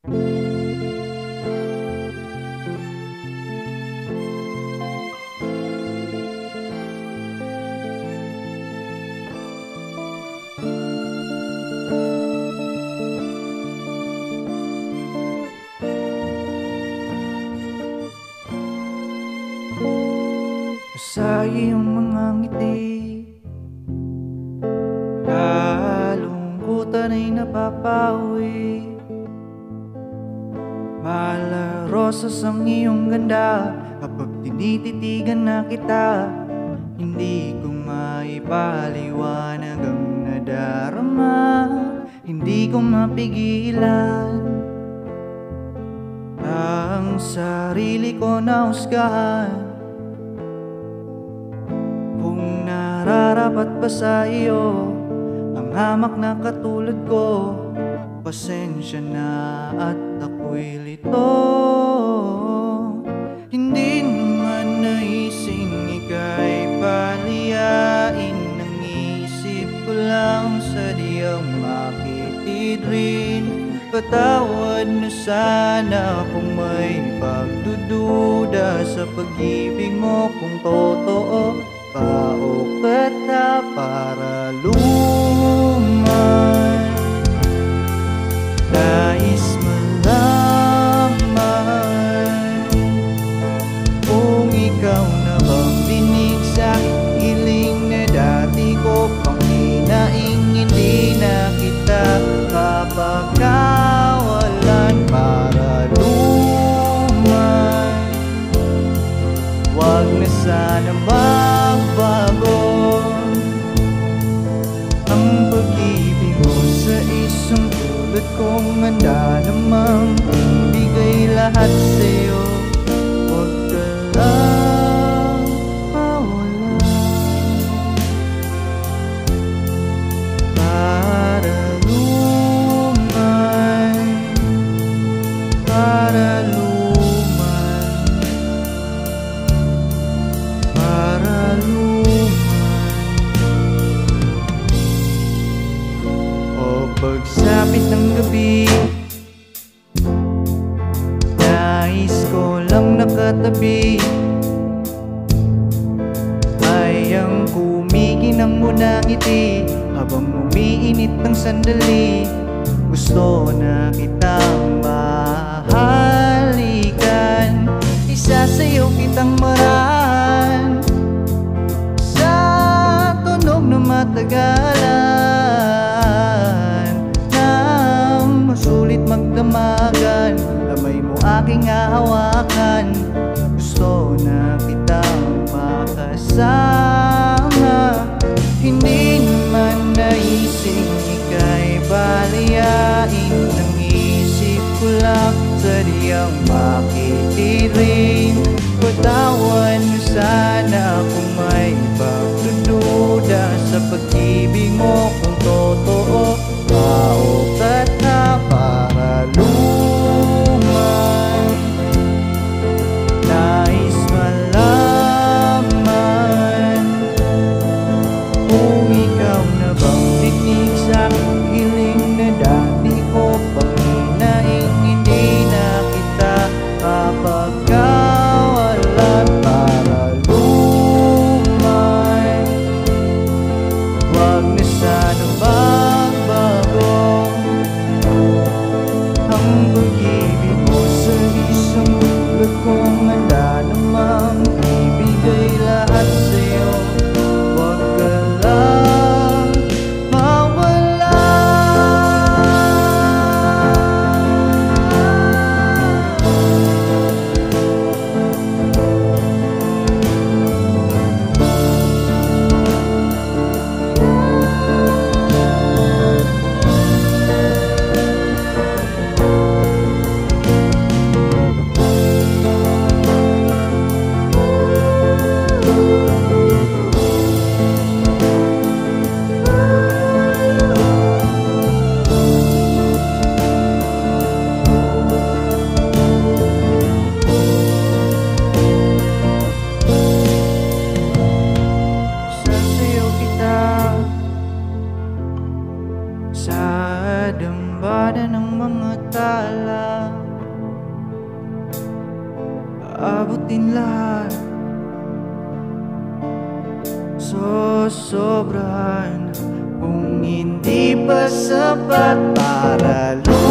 Sa iyong mga ngiti, kalungkutan ay napapawi. Mahal rosas ang iyong ganda, kapag tinititigan na kita, hindi ko maipaliwanag ang nadarama. Hindi ko mapigilan ang sarili ko na husgahan. Kung nararapat ba sa iyo ang hamak na katulad ko, pasensya na at ako'y lito. Hindi naman naising ika'y paliyain, ang isip ko lang sadyang makitid rin. Patawad na sana kung may pagdududa sa pag-ibig mo, kung totoo pa o kata para lumay. Nais malaman kung ikaw na bang dinig sa hiling na dati ko pang hinaing. Hindi na kita kapagkawalan para lumay. Huwag na sana magbago ang pag-ibig mo sa isang tulad kong handa namang ibigay lahat sa'yo. Huwag ka lang mawala para lumay, para lumay, para lumay. O pagsapit ng gabi, nais ko lang nakatabi, ay ang kumikinang mo na ngiti habang umiinit ang sandali. Gusto na kitang mahalikan, isasayaw kitang marahan sa tunog na matagalan, nang masulit magdamagan, kamay mo aking hahawakan. Gusto na kitang makasama, hindi naman naising ika'y baliyain, ang isip ko lang sadyang makitirin. Patawan mo sana kung may pagdududa sa pag-ibig mo, kung totoo pa o kata para lumay. Nais malaman kung ikaw na bang titig sa hiling na dati ko pang hinaing. Hindi na kita kapagkawalan para lumay. Huwag na sana magbago ang pag-ibig mo sa isang tulad kong handa namang ibigay lahat sa'yo. Huwag ka lang mawala. Sasayaw kita sa damdamin. Lambada ng mga tala, aabutin lahat, sosobrahan. Kung hindi pa sapat para